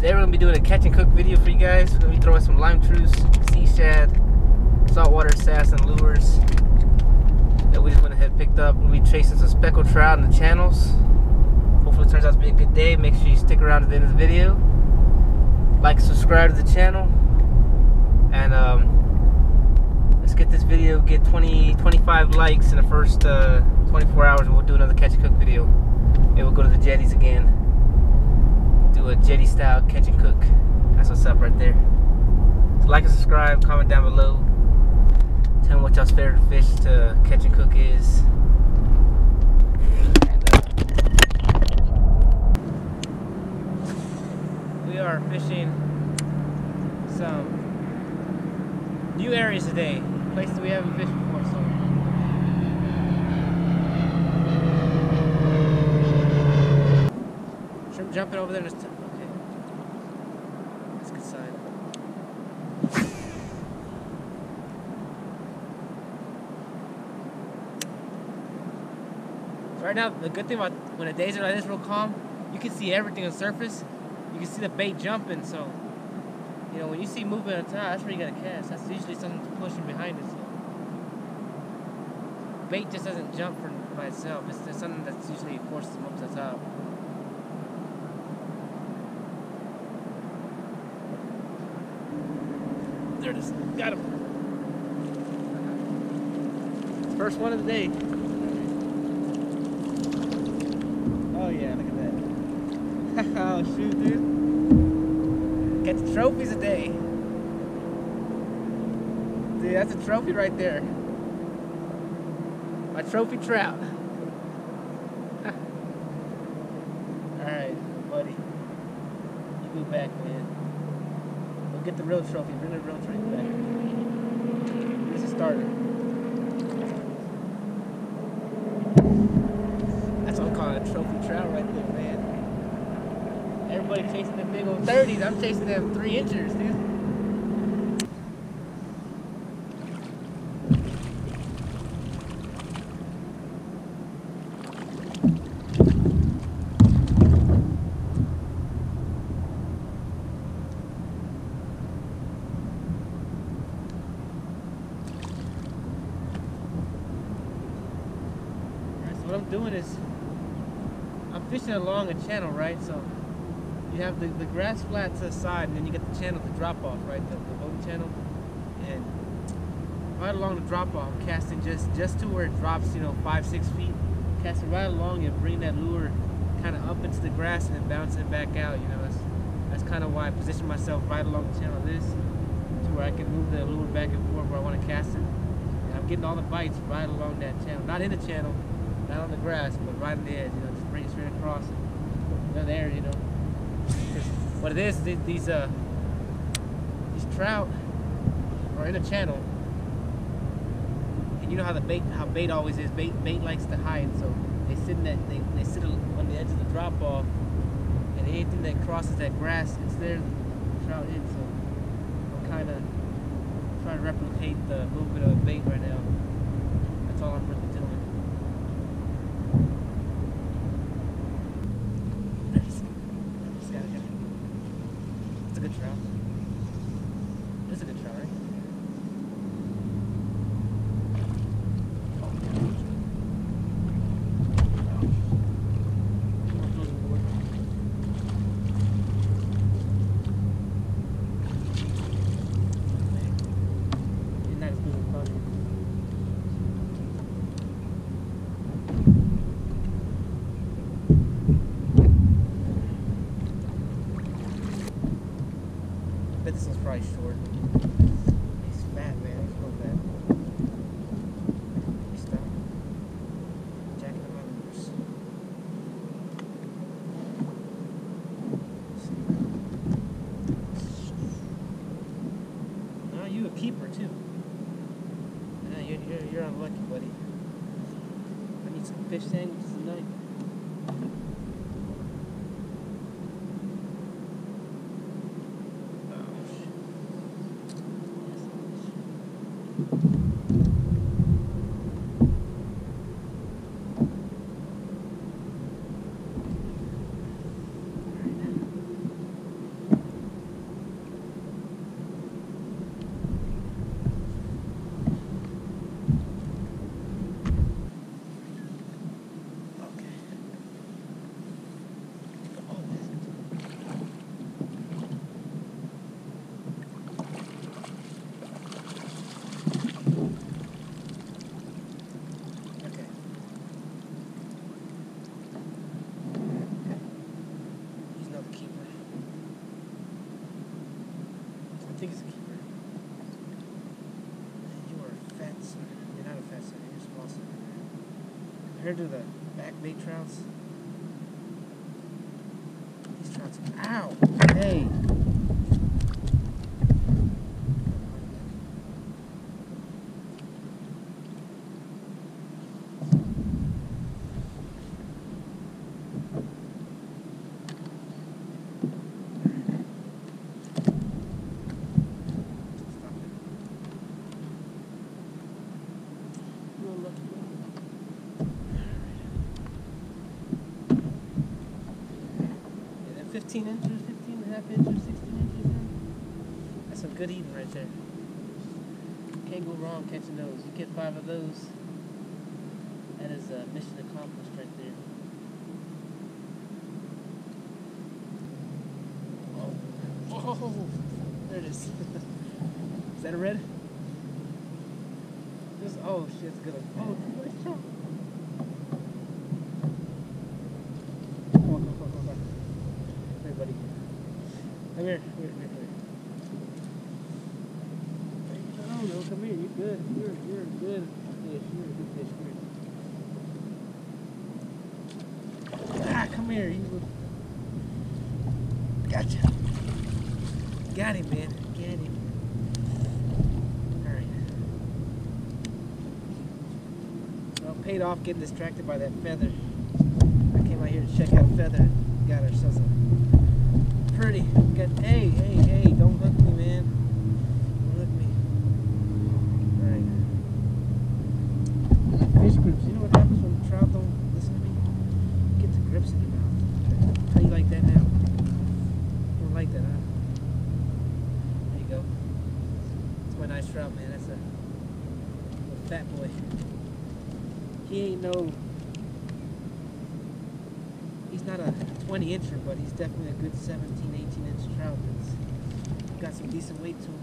Today we're going to be doing a catch and cook video for you guys. We're going to be throwing some lime truce, sea shad, saltwater sass, and lures that we just went ahead and picked up. We'll be chasing some speckled trout in the channels. Hopefully it turns out to be a good day. Make sure you stick around to the end of the video. Like and subscribe to the channel. And let's get this video, get 25 likes in the first 24 hours, and we'll do another catch and cook video. Maybe we'll go to the jetties again. Do a jetty style catch and cook. That's what's up right there. So like and subscribe, comment down below. Tell me what y'all's favorite fish to catch and cook is. And, we are fishing some new areas today, places we haven't fished before. So shrimp jumping over there. Okay, that's a good sign. So right now, the good thing about when the days are like this, real calm, you can see everything on the surface. You can see the bait jumping. So, you know, when you see movement on top, that's where you gotta cast. That's usually something pushing behind it. So, bait just doesn't jump by itself. It's just something that's usually forces them up to the top. There it is. Got him. First one of the day. Oh yeah, look at that. Oh shoot, dude. Get the trophies a day. Dude, that's a trophy right there. My trophy trout. Alright, buddy. You go back, man. We'll get the real trophy. Bring the real trophy back. Here's a starter. That's what I'm calling a trophy trout right there, man. Everybody chasing them big old 30s. I'm chasing them 3 inchers, dude. What I'm doing is I'm fishing along a channel, right? So you have the grass flat to the side, and then you get the channel to drop off, right? The boat channel. And right along the drop off, I'm casting just to where it drops, you know, 5-6 feet. Casting right along and bring that lure kind of up into the grass and then bounce it back out. You know, that's kind of why I position myself right along the channel of this, to where I can move the lure back and forth where I want to cast it. And I'm getting all the bites right along that channel, not in the channel. Not on the grass, but right on the edge, you know, just bring it straight across. They're there, you know. What it is, these trout are in a channel, and you know how bait always is. Bait likes to hide, so they sit in that they sit on the edge of the drop off, and anything that crosses that grass, it's there. The trout in. So I'm kind of trying to replicate the movement of a bait right now. That's all I'm really doing. Good trout. This is a good trout, right? He's not as good as funny. But this one's probably short. He's fat, man. He's real fat. He's stuck. Jacking him on the loose. Oh, you a keeper too. Yeah, you're unlucky, buddy. I need some fish sandwiches tonight. think it's a keeper. You are a fat son. You're not a fat son. You're a small son. Compared to the back bait trouts, these trouts. Ow! Hey! Yeah, that 15 inches, 15 and a half inches, 16 inches, man. That's some good eating right there. Can't go wrong catching those. You get 5 of those, that is mission accomplished right there. Oh, there it is. Is that a red? This, oh shit, that's a good one. Oh, nice jump. Come on. Here, buddy. Come here. Oh no, come here. You're good. You're a good fish. You're a good fish. Come here. Ah, come here. You. Gotcha. Got him, man. Get him. Alright. Well, paid off getting distracted by that feather. I came out here to check out feather. Got ourselves a pretty good. Hey, don't hook me, man. Don't hook me. Alright. Fish grips. You know what happens when trout don't listen to me? Get the grips in your mouth. How you like that now? You don't like that, huh? Go. That's my nice trout, man. That's a fat boy. He ain't no. He's not a 20 incher, but he's definitely a good 17, 18 inch trout. That's got some decent weight to him.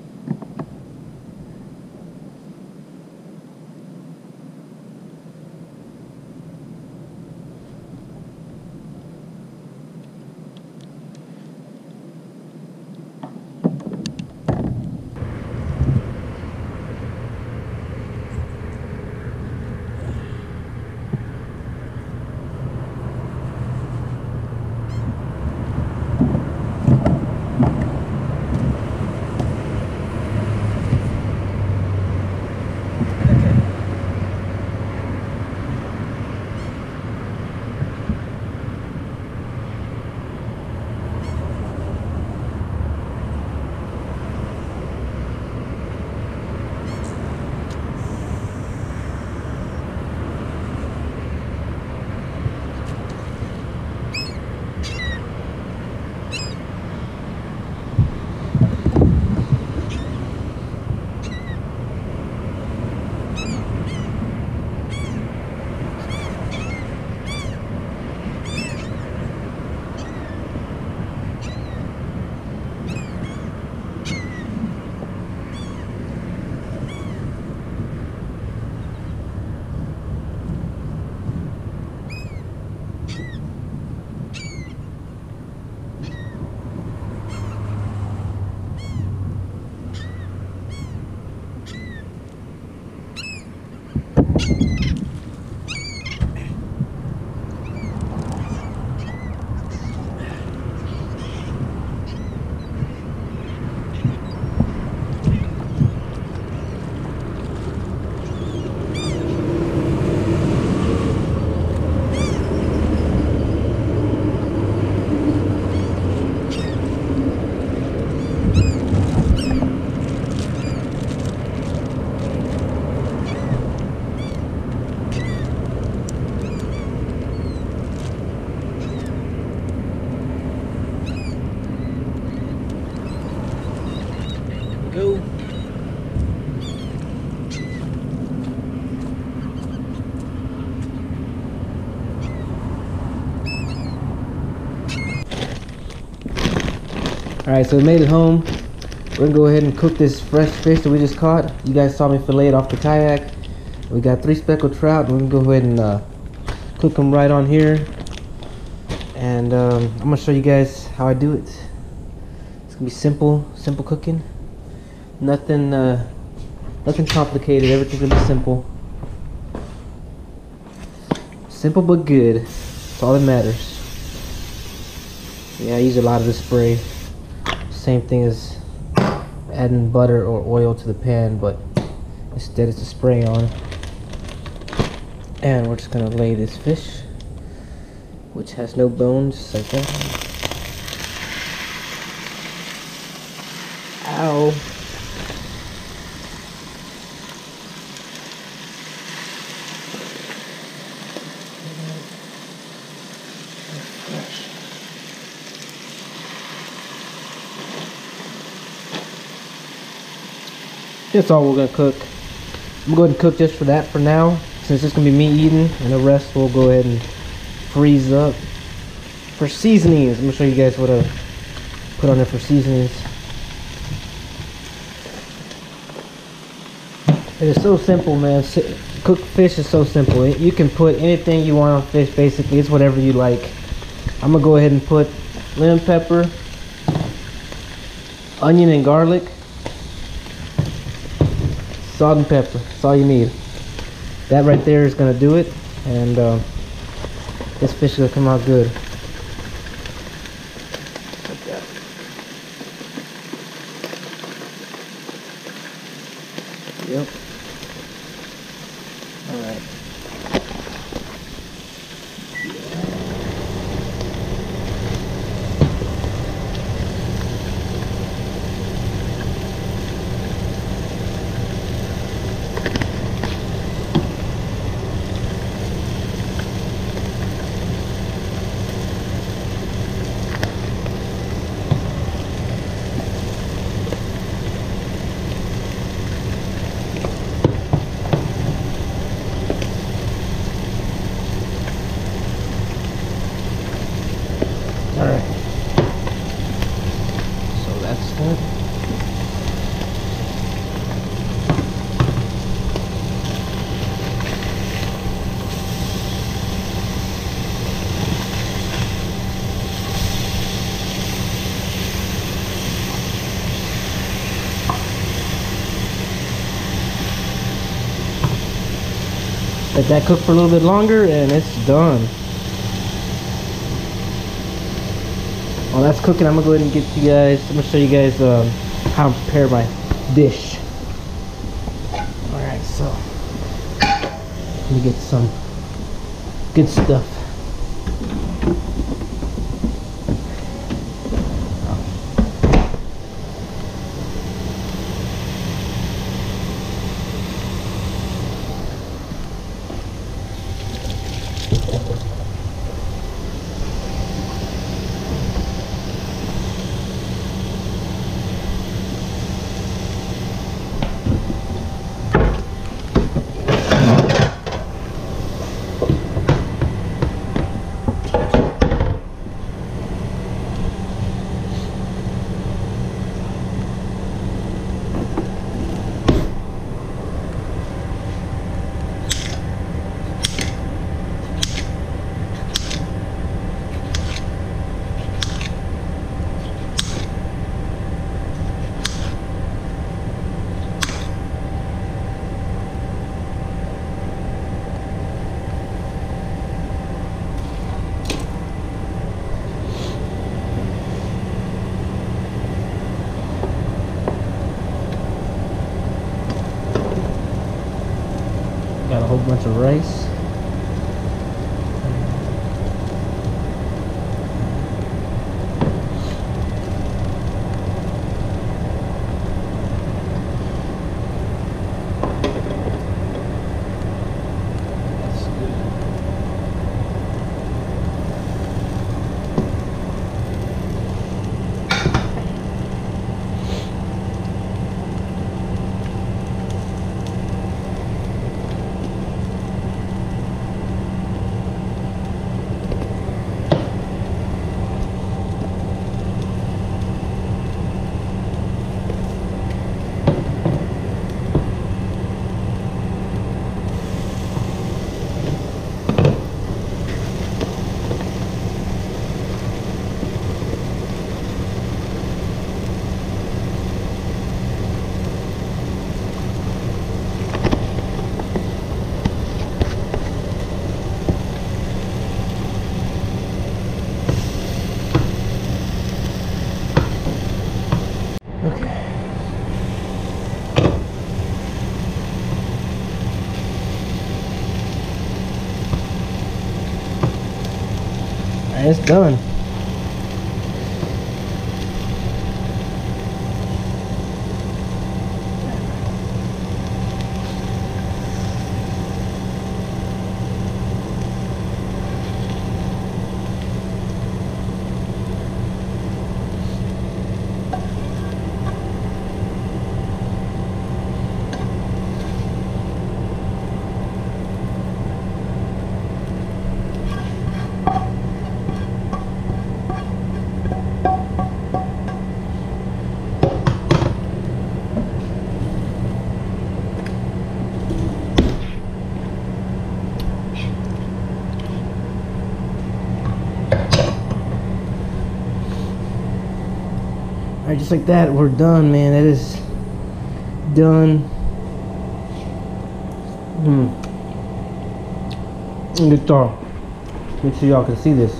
Go. Alright, so we made it home. We're gonna go ahead and cook this fresh fish that we just caught. You guys saw me fillet it off the kayak. We got 3 speckled trout. We're gonna go ahead and cook them right on here. And I'm gonna show you guys how I do it. Let's gonna be simple cooking. Nothing complicated. Everything's gonna be simple. Simple but good. That's all that matters. Yeah, I use a lot of the spray. Same thing as adding butter or oil to the pan, but instead it's a spray on. And we're just gonna lay this fish, which has no bones, just like that. Ow. That's all we're gonna cook. I'm going to cook just for that for now, since it's gonna be me eating, and the rest we'll go ahead and freeze up. For seasonings, I'm gonna show you guys what I put on there for seasonings. It is so simple, man. Cooked fish is so simple. You can put anything you want on fish, basically. It's whatever you like. I'm gonna go ahead and put lemon pepper, onion and garlic, salt and pepper. That's all you need. That right there is gonna do it, and this fish is gonna come out good. Like that. Yep. All right. Alright, so that's that. Let that cook for a little bit longer and it's done. While that's cooking, I'm gonna go ahead and get you guys, I'm gonna show you guys how I prepare my dish. Alright, so let me get some good stuff. Got a whole bunch of rice. done. Alright, just like that, we're done, man. That is done. Good talk. Make sure y'all can see this.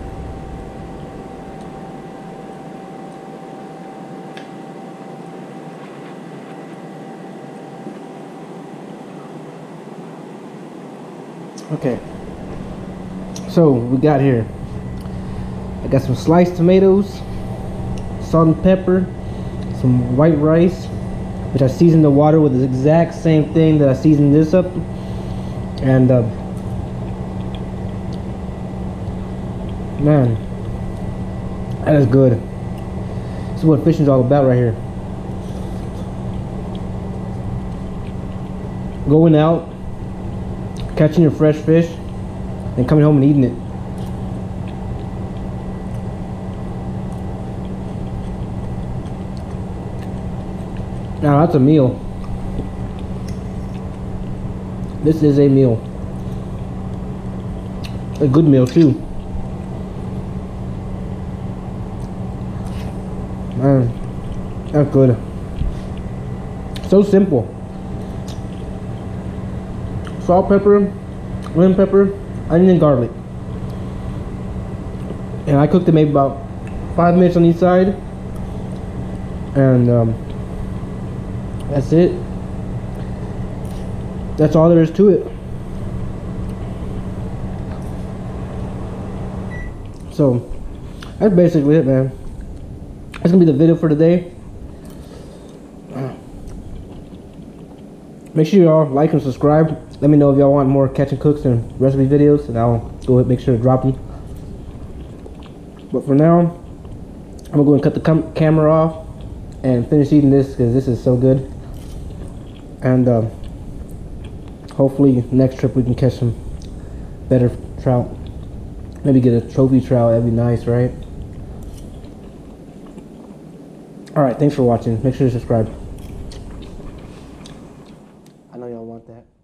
Okay. So we got here. I got some sliced tomatoes, salt and pepper, some white rice, which I seasoned the water with the exact same thing that I seasoned this up, and man, that is good. This is what fishing's all about right here. Going out, catching your fresh fish, and coming home and eating it. Now that's a meal. This is a meal. A good meal too. Man, that's good. So simple. Salt, pepper, lemon pepper, onion, and garlic. And I cooked it maybe about 5 minutes on each side. And that's it. That's all there is to it. So that's basically it, man. That's gonna be the video for today. Make sure y'all like and subscribe. Let me know if y'all want more catch and cooks and recipe videos, and I'll go ahead and make sure to drop them. But for now, I'm gonna go and cut the camera off and finish eating this because this is so good. And hopefully next trip we can catch some better trout. Maybe get a trophy trout. That'd be nice, right? Alright, thanks for watching. Make sure to subscribe. I know y'all want that.